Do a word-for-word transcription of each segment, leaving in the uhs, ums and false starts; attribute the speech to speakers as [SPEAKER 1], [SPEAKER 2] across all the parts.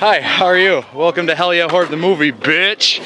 [SPEAKER 1] Hi, how are you? Welcome to Hell Yeah Horde the movie, bitch!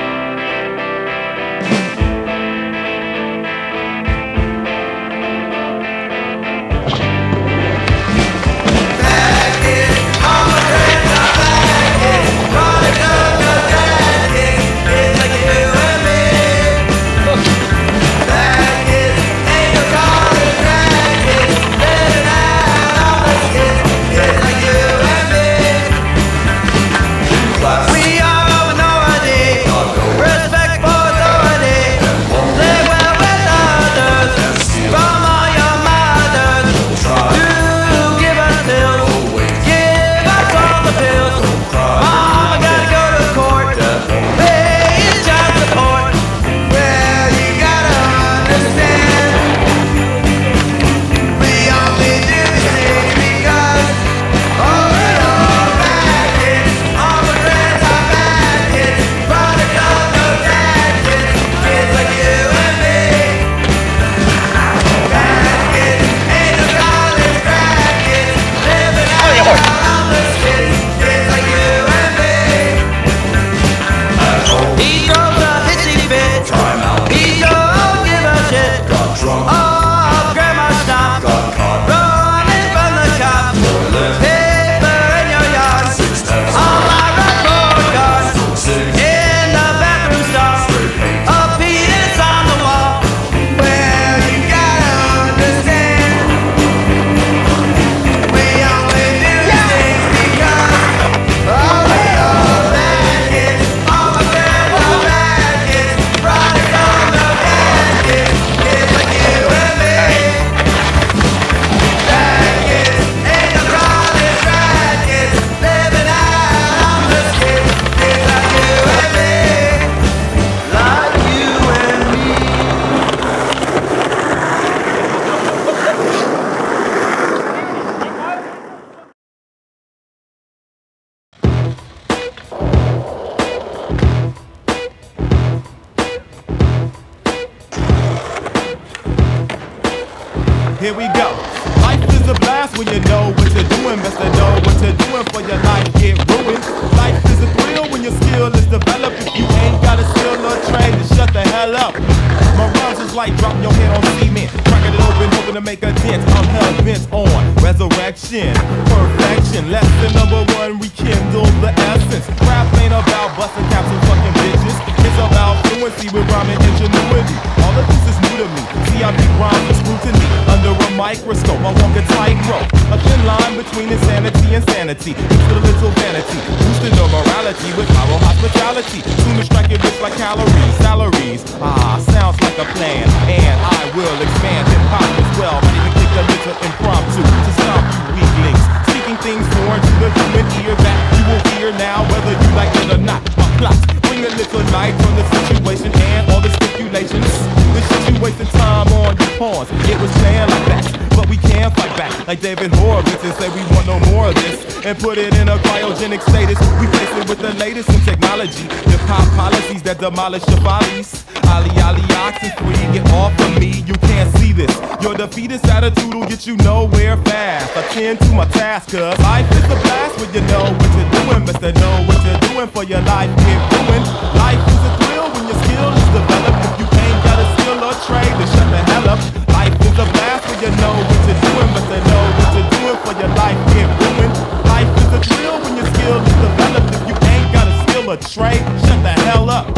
[SPEAKER 2] Here we go. Life is a blast when you know what you're doing. Best to know what you're doing for your life get ruined. Life is a thrill when your skill is developed. If you ain't got a skill or trade, then shut the hell up. My rhymes is like dropping your head on cement, cracking it open, hoping to make a dent. I'm hell bent on resurrection, perfection. Lesson number one, rekindle the essence. Rap ain't about busting caps and fucking bitches. It's about fluency with rhyming ingenuity. All of this is new to me. See, I beat rhymes with scrutiny. Under a microscope, I walk a tightrope. A thin line between insanity and sanity. Mixed with a little vanity. Boosting the morality with viral hospitality. Soon to strike your bitch like calories, salaries. Ah, sounds like a plan. And I will expand hip-hop as well. Might even click a little impromptu to stomp you weaklings. Speaking things foreign to the human ear that you will hear now, whether you like it or not. My plots bring a little light on the situation and all the stipulations. The shit you wasting time on your pawns. It was playing like that, but we can fight back like David Horowitz and say we want no more of this and put it in a cryogenic status. We face it with the latest in technology. Hip hop policies that demolish your follies. Ali Ali oxen free, get off of me. You can't see this. Your defeatist attitude will get you nowhere fast. Attend to my task, cause life is a blast when you know what you're doing. Best to know what you're doing for your life get ruined. Life is a thrill when your skill is developed. If you ain't got a skill or trade, then shut the hell up. Life is a blast when you know what you're doing. Best to know what you're doing for your life get ruined. Life is a thrill when your skill is developed. If you ain't got a skill or trade, shut the hell up.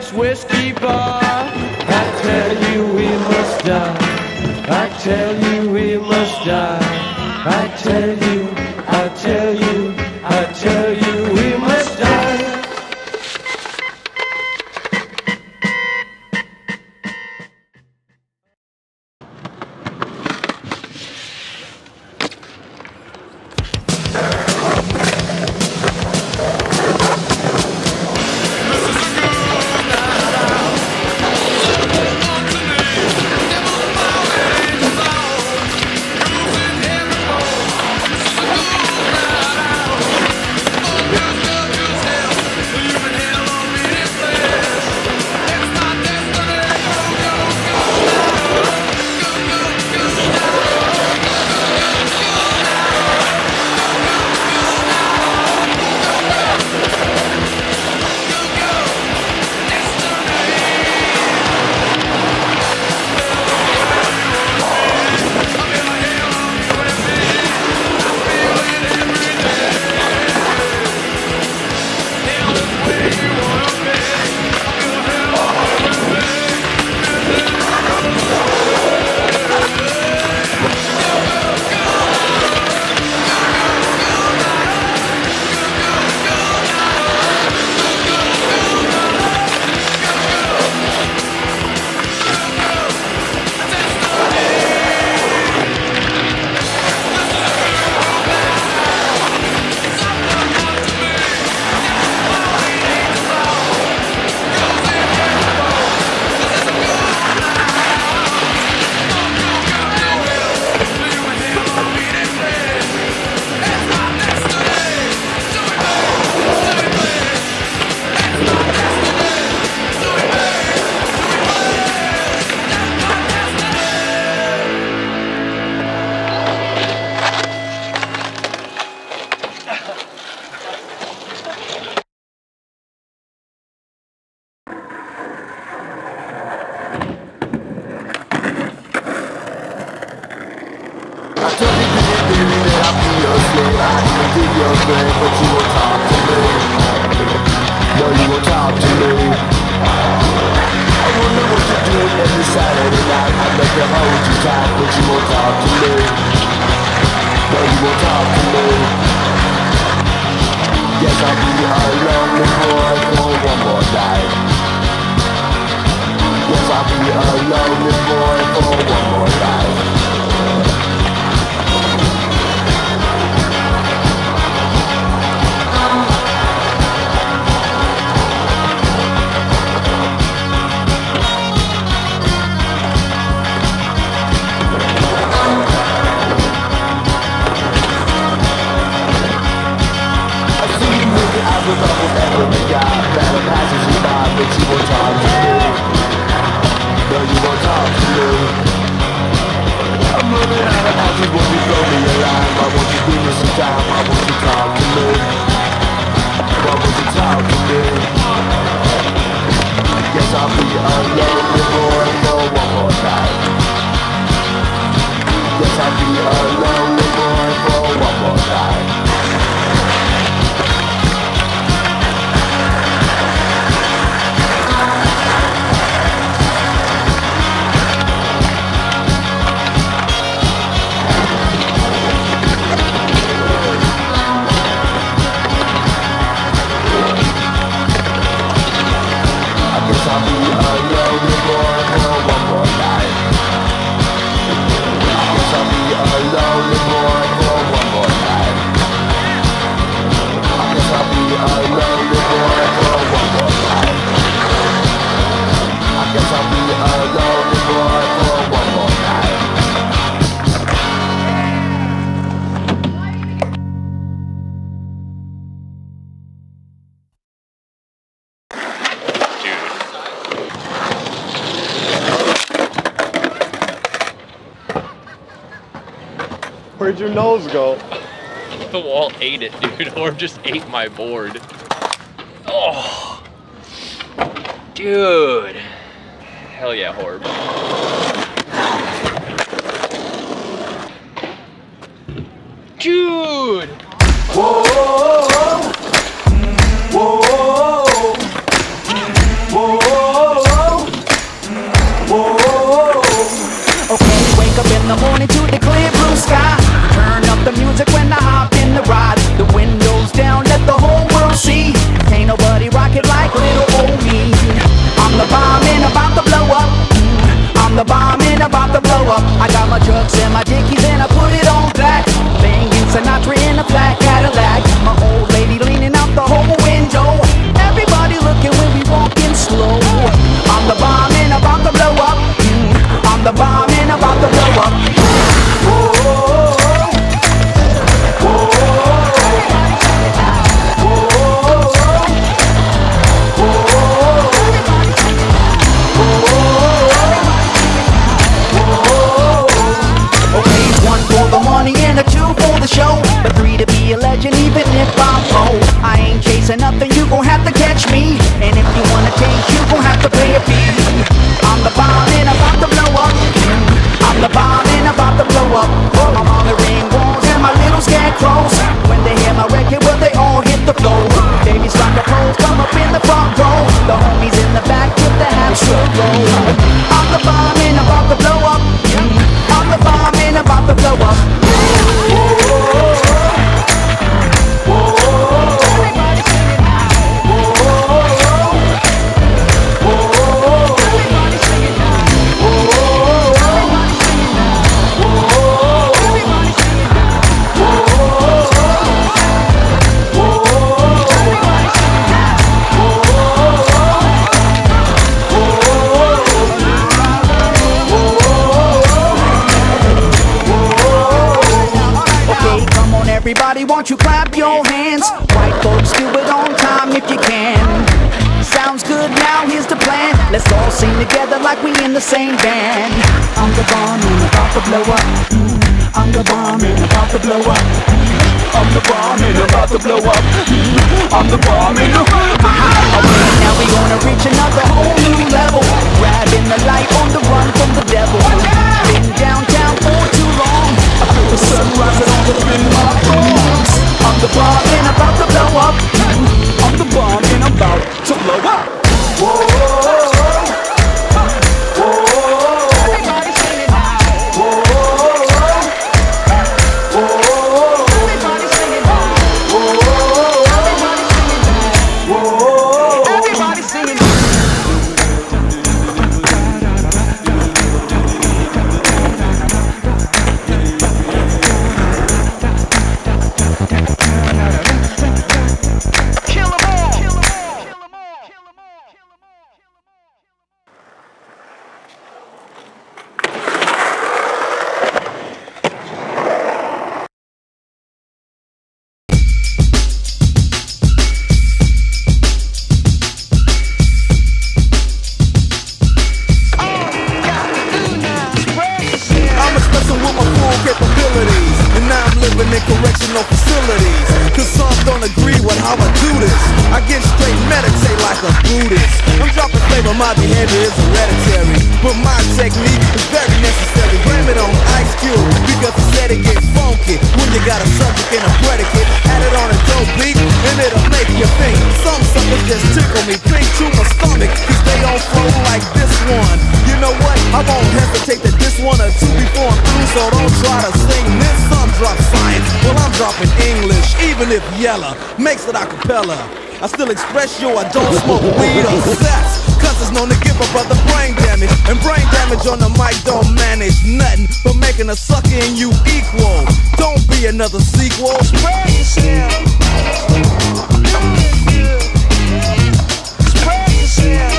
[SPEAKER 3] next whiskey bar. I tell you we must die. I tell you we must die. I tell you, I tell you, I tell you we must die.
[SPEAKER 1] Where'd your nose go?
[SPEAKER 4] The wall ate it, dude. Or just ate my board. Oh, dude. Hell yeah, Horb. Dude.
[SPEAKER 3] Whoa, whoa, whoa, whoa, whoa.
[SPEAKER 5] from the morning to the clear blue sky. Turn up the music when I hop in the ride. The windows down, let the whole world see. Ain't nobody rock it like little old me. I'm the bomb and about to blow up. I'm the bomb and about to blow up. I got my trucks and my dickies and I put it on black. Banging Sinatra in a flat Cadillac. My old lady leaning out the whole window. Everybody looking when we walking slow. I'm the bomb and about to blow up. I'm the bomb and about to blow up. Whoa. And a two for the show, but three to be a legend even if I'm low. I ain't chasing nothing, you gon' have to catch me. And if you wanna change, you gon' have to pay a fee. I'm the bomb and about to blow up. I'm the bomb and about to blow up. I'm on the ring walls and my little scarecrows. When they hear my record, well they all hit the floor. Babies rock the pros, come up in the front row. The homies in the back with the half strip roll. I'm the bomb and about to blow up. I'm the bomb and about to blow up. Everybody, won't you clap your hands? White folks, do it on time if you can. Sounds good, now here's the plan. Let's all sing together like we in the same band. I'm the bomb and about to blow up. I'm the bomb and about to blow up. I'm the bomb and about to blow up. I'm the bomb and okay, now we gonna reach another whole new level. Grabbing the light on the run from the devil. Been downtown for too long. I feel the sun rising all up in my bones. I'm the bomb and about to blow up. I'm the bomb and I'm about to blow up. Whoa.
[SPEAKER 2] My behavior is hereditary, but my technique is very necessary. Blame it on Ice Cube, because he said it get funky when you got a subject and a predicate. Add it on a dope beat, and it'll make you think. Some suckers just tickle me, think to my stomach, cause they don't flow like this one. You know what? I won't hesitate to diss one or two before I'm through, so don't try to sing this. Some drop science, well I'm dropping English, even if Yella makes it a cappella. I still express you, I don't smoke weed or sex. Cause it's known to give a brother brain damage. And brain damage on the mic don't manage nothing but making a sucker and you equal. Don't be another sequel. Spread yourself. Spread yourself.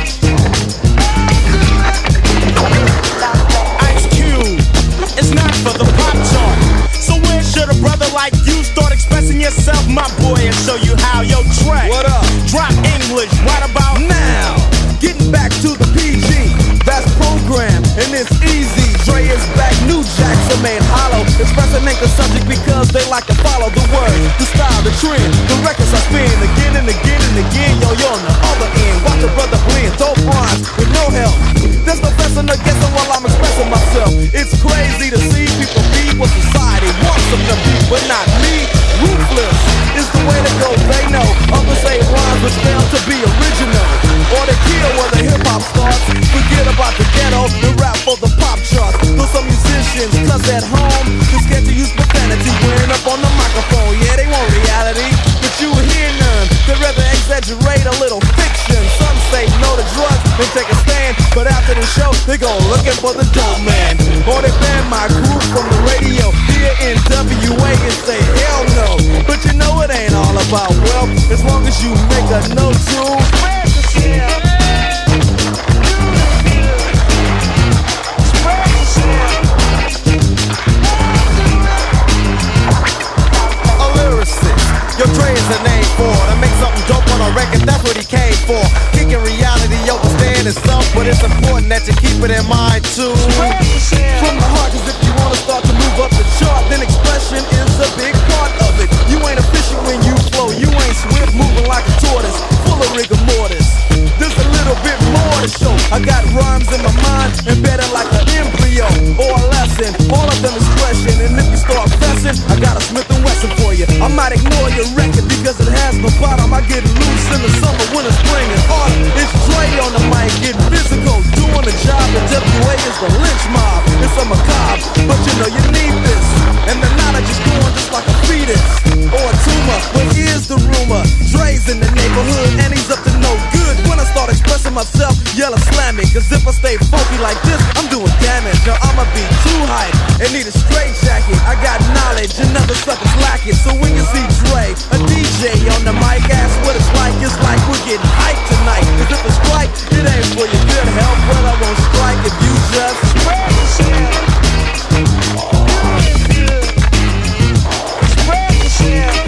[SPEAKER 2] Ice Cube, it's not for the pop chart. So where should a brother like you start expressing yourself, my boy, and show you how? Yo, track. What up? Drop English right about now. Getting back to the P G, that's program, and it's easy. Dre is back, new jacks are made hollow. Expressing ain't the subject because they like to follow the word, the style, the trend. The records I spin again and again and again. Yo, you're on the other end. Watch a brother blend, dope rhymes with no help. There's no guessing or guessing while I'm expressing myself. It's crazy to see people be what society wants them to be, but not me. Ruthless is the way to go, they know. Others say rhymes which fail to be original, or they kill where they
[SPEAKER 6] the hip-hop starts. Forget about the ghetto and rap for the pop charts. Though some musicians cuss at home, they're scared to use profanity when up on the microphone. Yeah, they want reality, but you hear none. They'd rather exaggerate a little fiction. Some say no to drugs and take a stand, but after the show, they go looking for the dope man. Or they ban my group from the radio here in W A and say hell no. But you know it ain't all about wealth, as long as you make a note to spread yourself. Yo, Dre is a name for to make something dope on a record, that's what he came for. Kicking reality over stand itself, but it's important that you keep it in mind too. From the heart, cause if you wanna start to move up the chart, then expression is a big part of it. You ain't efficient when you flow, you ain't swift, moving like a tortoise, full of rigor mortis. There's a little bit more to show. I got rhymes in my mind, embedded like an embryo or a lesson. All of them is question, and if you start pressing, I got a Smith and Wesson for you. I might ignore your record because it has no bottom. I get loose in the summer, winter, spring, and autumn. It's Dre on the mic, getting physical, doing the job. The W A is the lynch mob. It's a macabre, but you know you need this. And the knowledge is going just like a fetus or a tumor. But here's the rumor: Dre's in the neighborhood, and he's up to no good. When I start expressing myself, yell or slam me. Cause if I stay funky like this, I'm doing damage. Now I'ma be too hype and need a straight jacket. I got knowledge and other suckers lack it. So when you see Dre, a D J on the mic, ask what it's like. It's like we're getting hyped tonight. Cause if it's strike, it ain't for your good health. But I won't strike if you just spread yourself. Spread yourself.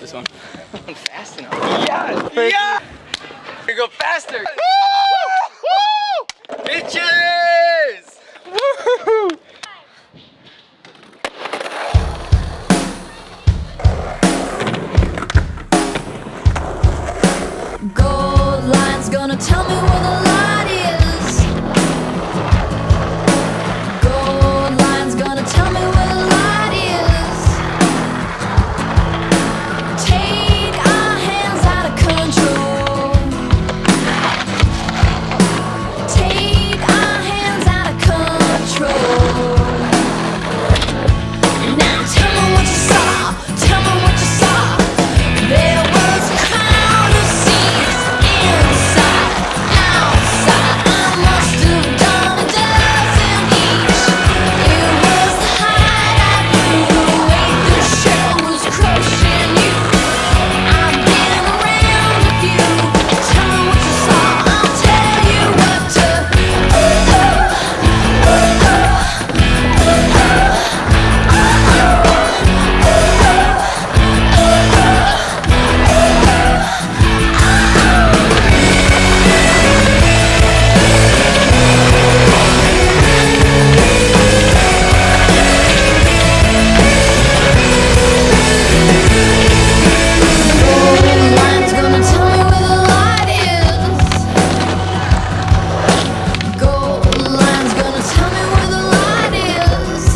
[SPEAKER 7] this one.
[SPEAKER 4] I'm fast enough.
[SPEAKER 7] Yeah! Yeah! Here, go faster! Woo! Woo! Bitches! Woo!
[SPEAKER 8] Gold line's gonna tell me where the light is. Gold line's gonna tell me where the light is. Take our hands out of control. Take our hands out of control. Now tell me what you saw. Tell me what you saw. There was a crowd of seats inside, outside. I must have done a dozen each. It was the hideout, the way the show was crushing you. I've been around a few. Tell me what you saw. I'll tell you what to. Oh, oh, oh, oh, oh, oh. Line's gonna tell me where the light is. Gold line's gonna tell me where the light is.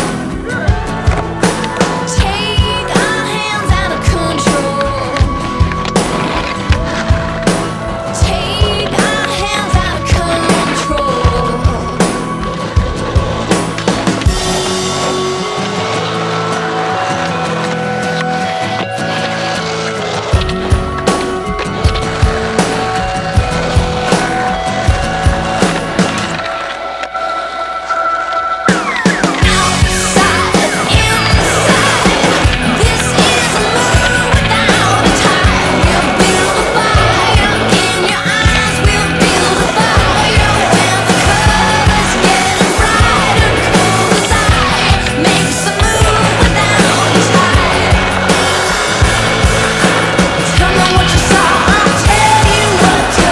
[SPEAKER 8] Take our hands out of control. Take our hands out of control. Outside, inside, this is a moon without a tide. We'll build a fire in your eyes. We'll build a fire when the colors get brighter. Cool as ice, makes a moon without a tide. Tell me what you saw. I'll tell you what to.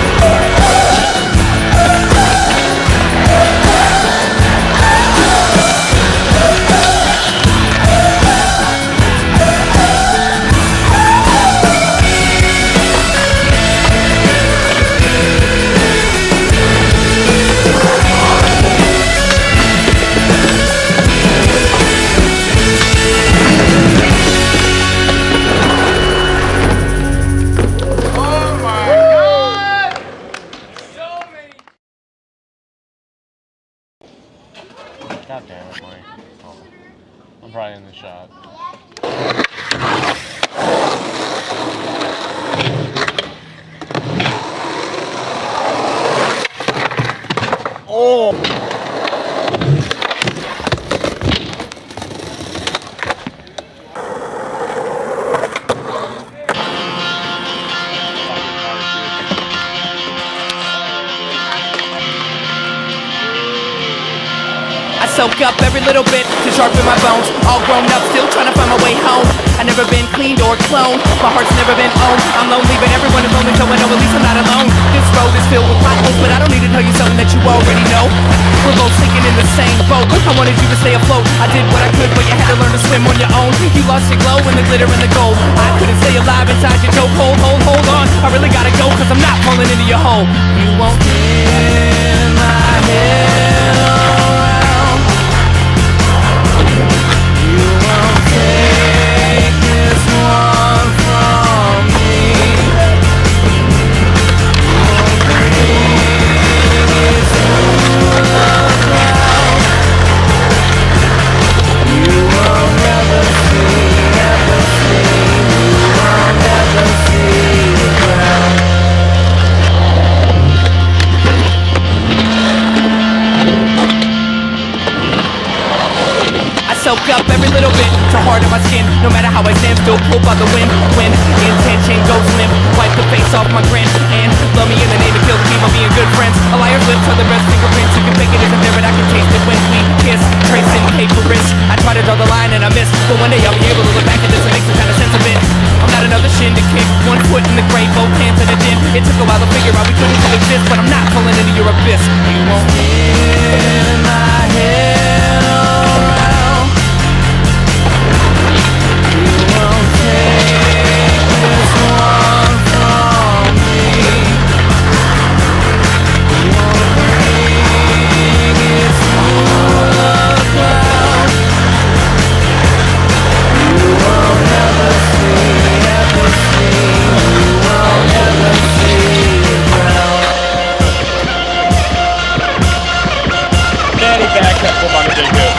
[SPEAKER 9] God damn it, Mike. Oh, I'm probably in the shot.
[SPEAKER 1] Oh!
[SPEAKER 5] I soak up every little bit to sharpen my bones. All grown up, still trying to find my way home. I never been cleaned or cloned. My heart's never been owned. I'm lonely, but everyone is lonely, so I know at least I'm not alone. This road is filled with potholes, but I don't need to tell you something that you already know. We're both sinking in the same boat. I wanted you to stay afloat. I did what I could, but you had to learn to swim on your own. You lost your glow in the glitter and the gold. I couldn't stay alive inside your chokehold. Hold, hold on. I really gotta go, cause I'm not falling into your hole. You won't spin my head around. You won't take this one from me. You won't bring it to the ground. You will never see, never see. You will never see the ground. Soak up every little bit to hard on my skin. No matter how I stand, still pulled by the wind. When intention goes limp, wipe the face off my grin. And love me in the name of kill the team of being good friends. A liar's lips are the best fingerprints. You can fake it isn't there, but I can taste it when we kiss. Tracing paper wrist. I try to draw the line and I miss, but one day I'll be able to look back at this and make some kind of sense of it.
[SPEAKER 10] got another shin to kick. One foot in the grave, both hands in the gym. It took a while to figure out we couldn't coexist, but I'm not falling into your abyss. You won't spin my head around. You won't take this one from me. You won't bring it through the clouds. You will never see, ever see. You will never see the ground.
[SPEAKER 4] Daddy back up for my big good.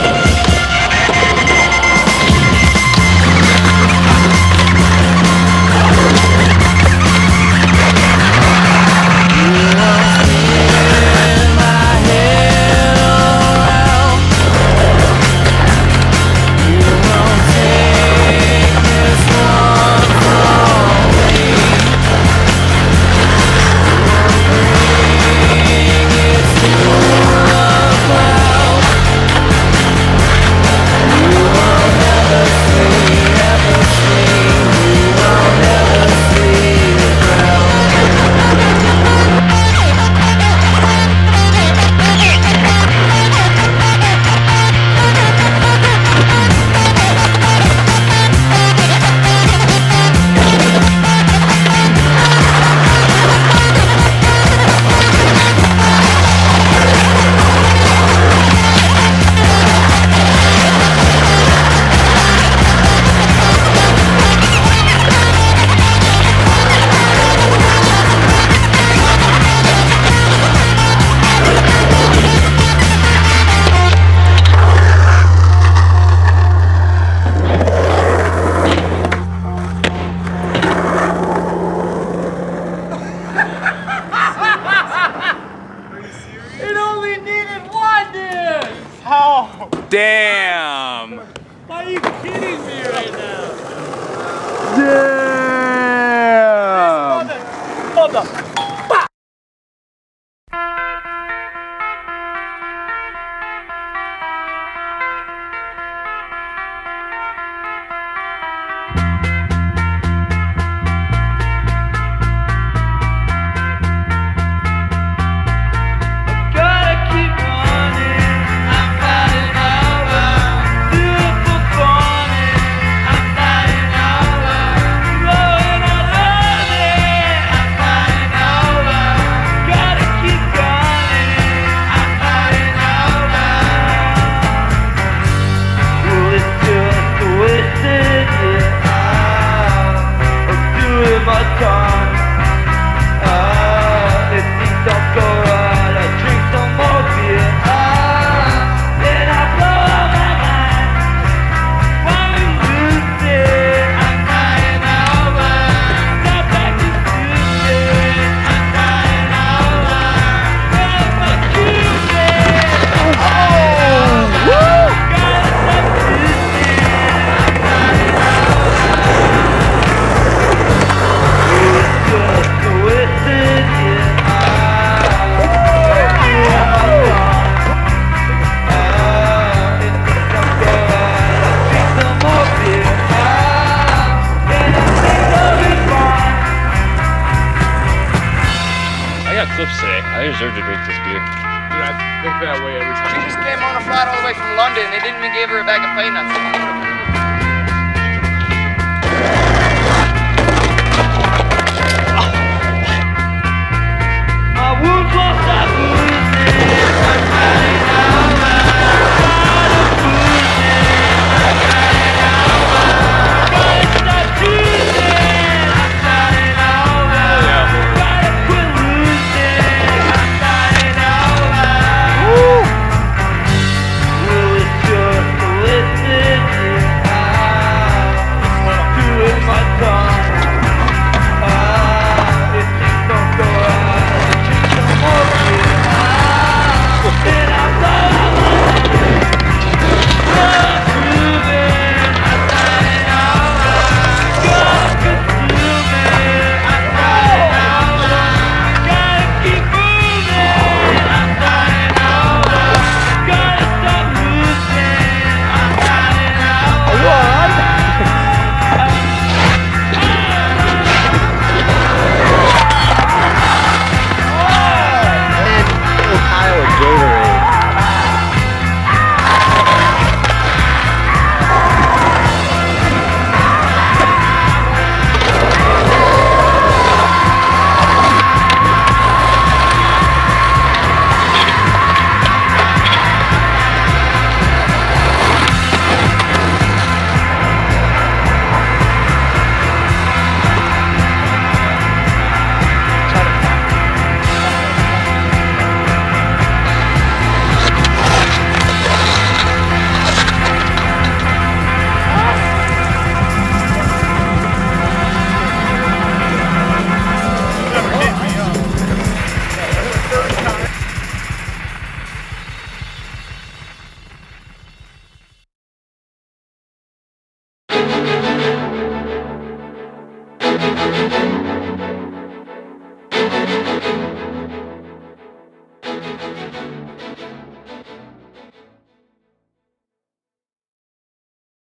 [SPEAKER 1] Damn!
[SPEAKER 3] Why are you kidding me right now?
[SPEAKER 1] Damn!
[SPEAKER 3] Mother, mother.
[SPEAKER 4] I deserve to drink this beer.
[SPEAKER 3] Dude, I think that way every time.
[SPEAKER 7] She just came on a flight all the way from London. They didn't even give her a bag of peanuts.
[SPEAKER 3] My wounds won't stop losing. I'm running over. Tired of losing. I'm running over. Gotta stop choosing. I'm starting over. Gotta quit losing. I'm starting over. Will it just listen?
[SPEAKER 8] Thank you.